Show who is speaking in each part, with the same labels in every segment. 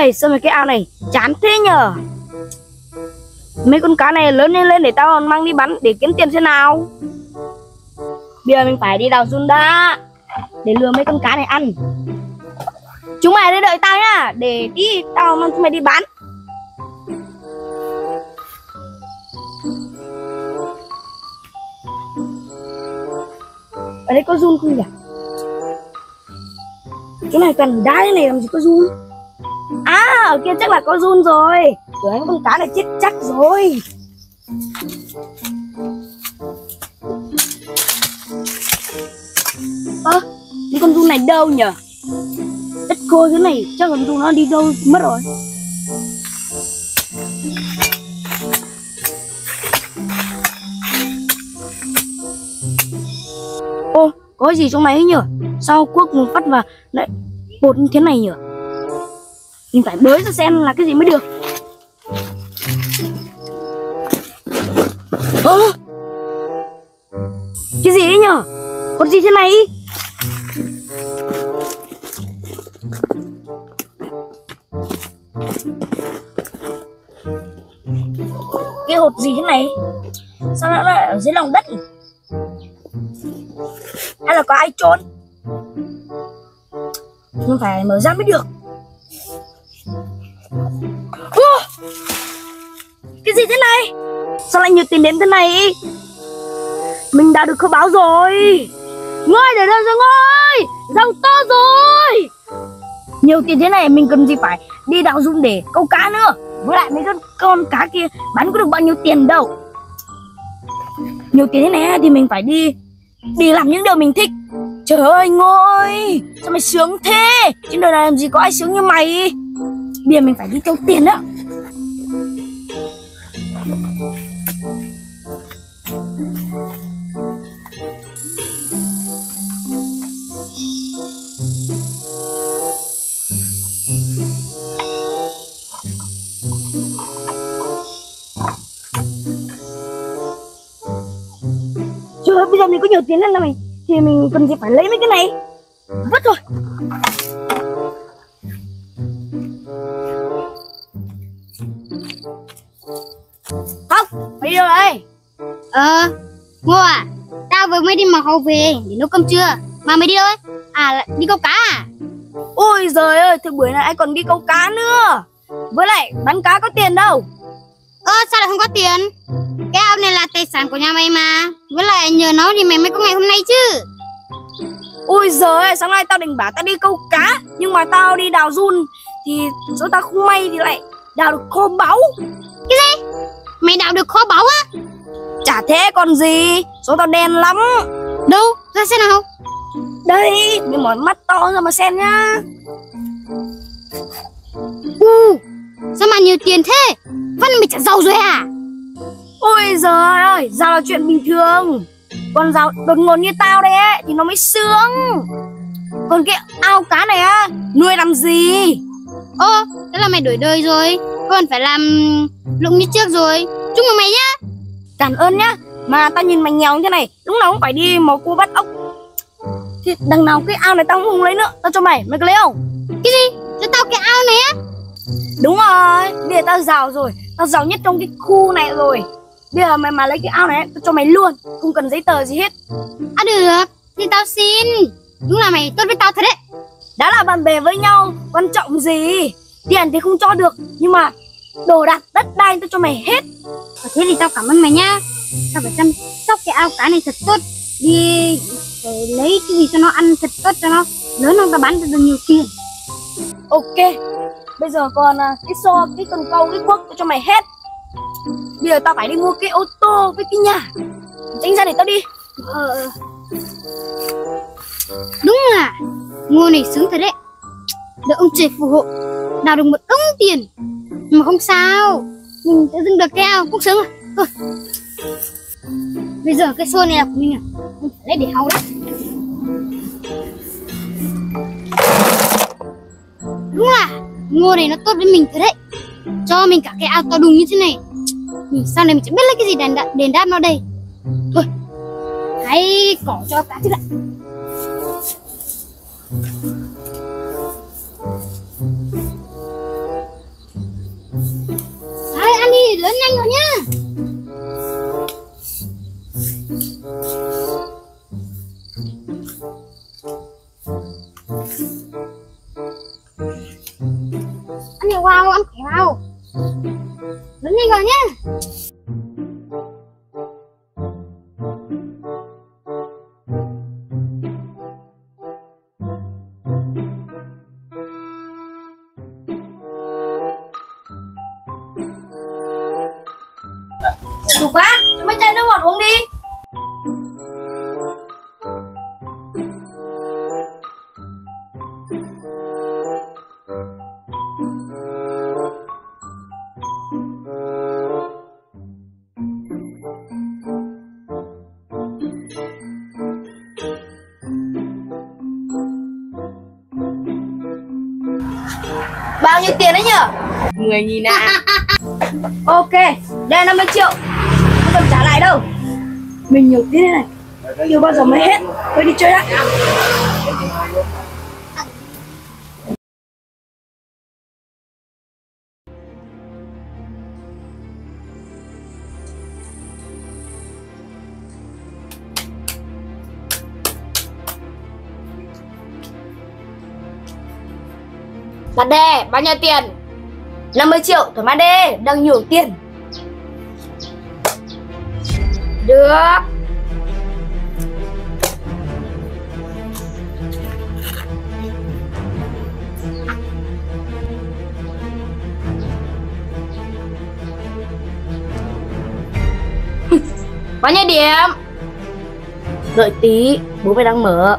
Speaker 1: Ôi sao mà cái ao này chán thế nhờ. Mấy con cá này lớn lên để tao mang đi bắn để kiếm tiền thế nào. Bây giờ mình phải đi đào giun đá để lừa mấy con cá này ăn. Chúng mày ở đây đợi tao nhá, để đi tao mang chúng mày đi bán. Ở đây có giun không nhỉ? Cái này cần đá thế này làm gì có giun. À ở kia chắc là có giun rồi. Tưởng con cá này chết chắc rồi. Cái con giun này đâu nhỉ? Đất khô thế này chắc con giun nó đi đâu mất rồi. Ô, có gì trong này ấy nhỉ? Sao cuốc một phát và lại bột như thế này nhỉ? Mình phải bới ra xem là cái gì mới được. Cái gì ấy nhỉ? Con gì thế này? Cái hột gì thế này? Sao nó lại ở dưới lòng đất nhỉ? Hay là có ai trốn? Nhưng phải mở ra mới được. Cái gì thế này? Sao lại nhiều tiền đến thế này? Mình đã được kho báu rồi. Ngơi để đâu rồi Ngơi? Giàu to rồi. Nhiều tiền thế này mình cần gì phải đi đào giun để câu cá nữa. Với lại mấy con cá kia bán có được bao nhiêu tiền đâu. Nhiều tiền thế này thì mình phải đi làm những điều mình thích. Trời ơi Ngơi, sao mày sướng thế? Trên đời này làm gì có ai sướng như mày. Bây giờ mình phải đi tiêu tiền đó. Trời ơi, bây giờ mình có nhiều tiền lên là thì mình cần gì phải lấy mấy cái này. Vứt thôi. Không, mày đi đâu đây?
Speaker 2: Ngô à, tao vừa mới đi mặc hầu về để nấu cơm trưa. Mà mày đi đâu ấy? À, đi câu cá à?
Speaker 1: Ôi giời ơi, thế buổi này ai còn đi câu cá nữa. Với lại bán cá có tiền đâu.
Speaker 2: Sao lại không có tiền? Cái ao này là tài sản của nhà mày mà. Với lại nhờ nó thì mày mới có ngày hôm nay chứ.
Speaker 1: Ôi giời ơi, sáng nay tao định bảo tao đi câu cá, nhưng mà tao đi đào giun thì số tao không may thì lại đào được kho báu.
Speaker 2: Cái gì? Mày đào được kho báu á?
Speaker 1: Chả thế còn gì, số tao đen lắm.
Speaker 2: Đâu, ra xem nào.
Speaker 1: Đây, mình mở mắt to ra mà xem nhá.
Speaker 2: Sao mà nhiều tiền thế? Văn mày chả giàu rồi à?
Speaker 1: Ôi giời ơi, giàu là chuyện bình thường. Còn giàu đột ngột như tao đây ấy thì nó mới sướng. Còn cái ao cá này á, nuôi làm gì?
Speaker 2: Thế là mày đổi đời rồi. Còn phải làm lụng như trước rồi. Chúc mừng mày nhá.
Speaker 1: Cảm ơn nhá. Mà tao nhìn mày nghèo như thế này, lúc nào cũng phải đi mò cua bắt ốc. Thì đằng nào cái ao này tao không lấy nữa. Tao cho mày có lấy không?
Speaker 2: Cái gì? Cho tao cái ao này á?
Speaker 1: Đúng rồi, bây giờ tao giàu rồi. Tao giàu nhất trong cái khu này rồi. Bây giờ mày mà lấy cái ao này, tao cho mày luôn. Không cần giấy tờ gì hết.
Speaker 2: Được, thì tao xin. Đúng là mày tốt với tao thật đấy.
Speaker 1: Đã là bạn bè với nhau, quan trọng gì. Tiền thì không cho được, nhưng mà đồ đạc, đất đai tao cho mày hết.
Speaker 2: Thế thì tao cảm ơn mày nhá. Tao phải chăm sóc cái ao cá này thật tốt. Đi phải lấy cái gì cho nó ăn thật tốt cho nó lớn hơn, tao bán được nhiều tiền.
Speaker 1: Ok. Bây giờ còn cái xô, cái cần câu, cái cuốc tao cho mày hết. Bây giờ tao phải đi mua cái ô tô với cái nhà. Tránh ra để tao đi.
Speaker 2: Đúng là Ngô này sướng thật đấy. Được ông trời phù hộ, đào được một đống tiền. Nhưng mà không sao, mình sẽ dừng được cái ao cũng sướng rồi. Bây giờ cái xô này là của mình à? Mình phải lấy để hầu đấy. Đúng là Ngô này nó tốt với mình thật đấy. Cho mình cả cái ao to đùng như thế này. Sau này mình sẽ biết lấy cái gì đền đáp nó đây. Thôi, hãy cỏ cho cá trước ạ.
Speaker 1: Chủ quán, cho mấy chai nước ngọt uống đi. Bao nhiêu tiền đấy nhở?
Speaker 3: 10.000 ạ.
Speaker 1: Ok, đây 50 triệu. Không cần trả lại đâu. Mình nhiều tiền này, nhiều bao giờ mới hết. Tôi đi chơi đã.
Speaker 3: Đặt đề, bao nhiêu tiền?
Speaker 1: 50 triệu, thoải mái đi, đang nhiều tiền.
Speaker 3: Được. Bao nhiêu điểm?
Speaker 1: Đợi tí, bố mày đang mở.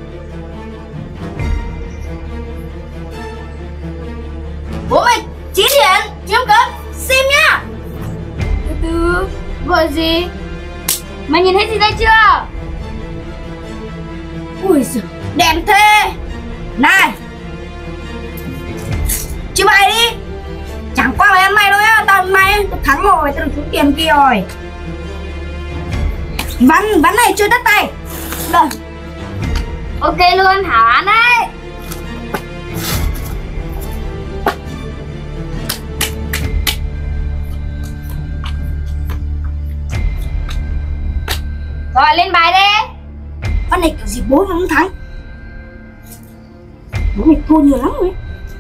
Speaker 1: Bố mày 9 điểm, chiếm cấm, sim nhá.
Speaker 3: Từ từ, gọi gì? Mày nhìn thấy gì đây chưa?
Speaker 1: Ui giời, đẹp thế. Này, chứ mày đi. Chẳng qua mày ăn mày đâu nhá, tao ăn mày, tao thắng rồi, tao được số tiền kia rồi. Ván này chơi đất tay. Rồi.
Speaker 3: Ok luôn, hảo án đấy. Rồi lên bài đi.
Speaker 1: Ván này kiểu gì bố mày cũng thắng. Bố mày thua nhiều lắm rồi.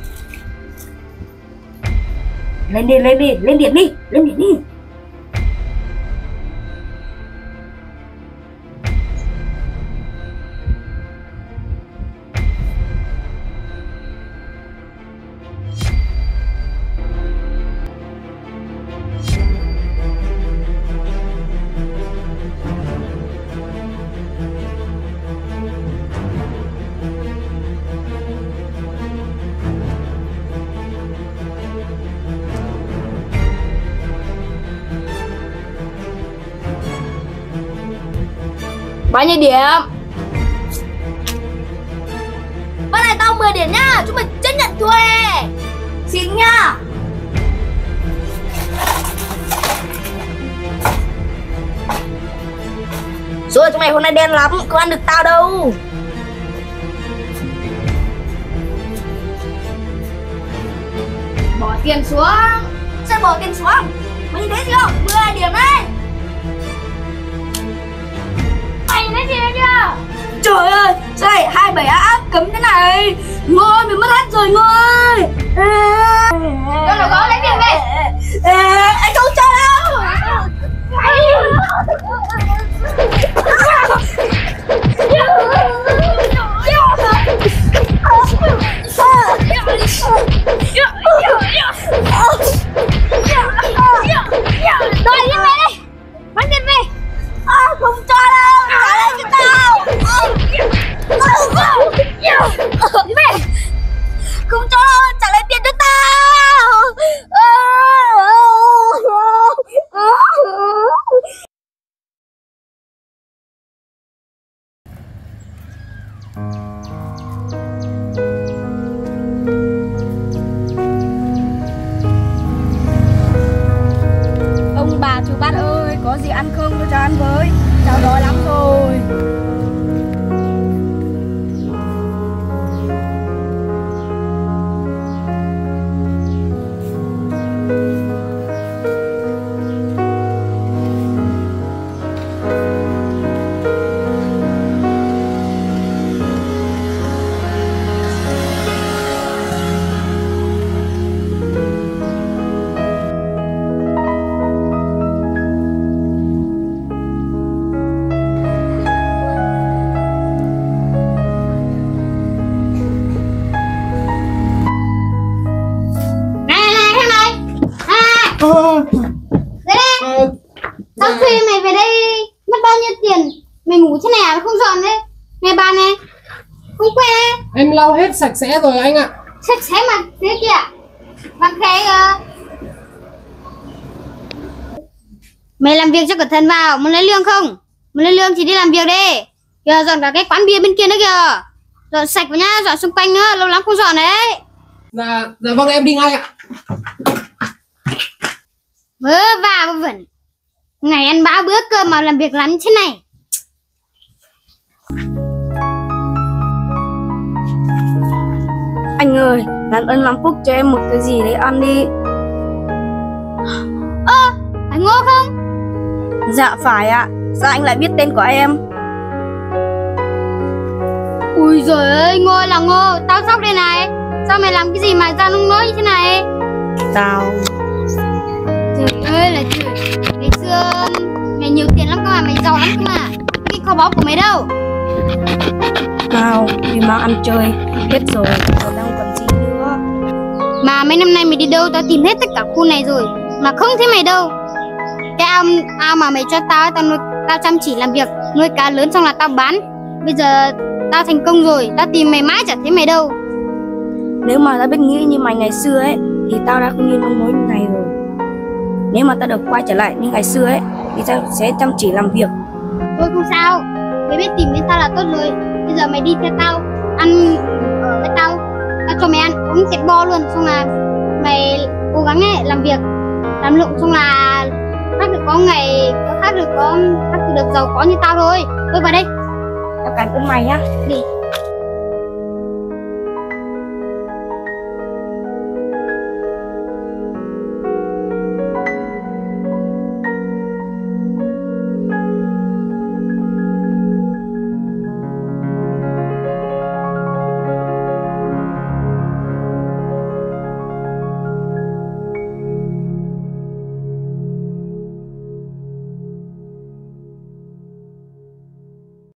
Speaker 1: Lên đi, lên đi, lên điểm đi, lên điểm đi.
Speaker 3: Bao nhiêu điểm?
Speaker 1: Ván này tao 10 điểm nhá, chúng mày chấp nhận thua ê. Xin nhá. Số của chúng mày hôm nay đen lắm, không ăn được tao đâu.
Speaker 3: Bỏ tiền xuống.
Speaker 1: Sao bỏ tiền xuống? Mày nhìn thấy gì không? 10 điểm đấy.
Speaker 3: Mày nhìn thấy gì đây chưa?
Speaker 1: Trời ơi, sao lại 27 áp cấm thế này? Ngôi, mình mất hết rồi Ngôi.
Speaker 3: Con nào có lấy tiền về.
Speaker 1: Anh không cho đâu.
Speaker 3: Rồi đi về đây. Bán tiền về.
Speaker 1: Không cho đâu, trả lại cho tao.
Speaker 3: Về.
Speaker 1: Không cho đâu, trả lại tiền cho tao.
Speaker 3: Ông bà chú bác ơi, có gì ăn không tôi cho ăn với. Cháu đói lắm rồi.
Speaker 2: que.
Speaker 4: Em lau hết sạch sẽ rồi anh ạ.
Speaker 2: Sạch sẽ mà thế kìa. Bằng khe kìa. Mày làm việc cho cẩn thận vào, muốn lấy lương không? Muốn lấy lương thì đi làm việc đi. Kìa dọn cả cái quán bia bên kia nữa kìa. Dọn sạch vào nhá, dọn xung quanh nữa, lâu lắm không dọn đấy.
Speaker 4: Dạ vâng em đi ngay ạ.
Speaker 2: Vớ va vớ vẩn. Ngày ăn bã bữa cơm mà làm việc lắm như thế này.
Speaker 1: Anh ơi, làm ơn làm phúc cho em một cái gì để ăn đi.
Speaker 2: Phải Ngô không?
Speaker 1: Dạ phải ạ. Sao anh lại biết tên của em?
Speaker 2: Ui giời ơi, Ngô là Ngô, tao sốc đây này. Sao mày làm cái gì mà ra nông nỗi như thế này?
Speaker 1: Tao.
Speaker 2: Trời ơi là trời. Ngày xưa mày nhiều tiền lắm cơ mà, mày giàu lắm cơ mà. Cái kho báu của mày đâu?
Speaker 1: Tao đi mang ăn chơi hết rồi, còn đang còn gì nữa.
Speaker 2: Mà mấy năm nay mày đi đâu, tao tìm hết tất cả khu này rồi mà không thấy mày đâu. Cái ao mà mày cho tao, tao chăm chỉ làm việc nuôi cá lớn xong là tao bán. Bây giờ tao thành công rồi, tao tìm mày mãi chả thấy mày đâu.
Speaker 1: Nếu mà tao biết nghĩ như mày ngày xưa ấy thì tao đã không như nông nỗi như này rồi. Nếu mà tao được quay trở lại như ngày xưa ấy thì tao sẽ chăm chỉ làm việc.
Speaker 2: Thôi không sao, mày biết tìm đến tao là tốt rồi. Bây giờ mày đi theo tao, ăn ở với tao, tao cho mày ăn uống sạch bo luôn. Xong là mày cố gắng ấy, làm việc làm lụng, xong là khác được có ngày khác được giàu có như tao thôi. Thôi vào đây.
Speaker 1: Tao cảm ơn mày nhá.
Speaker 2: Đi.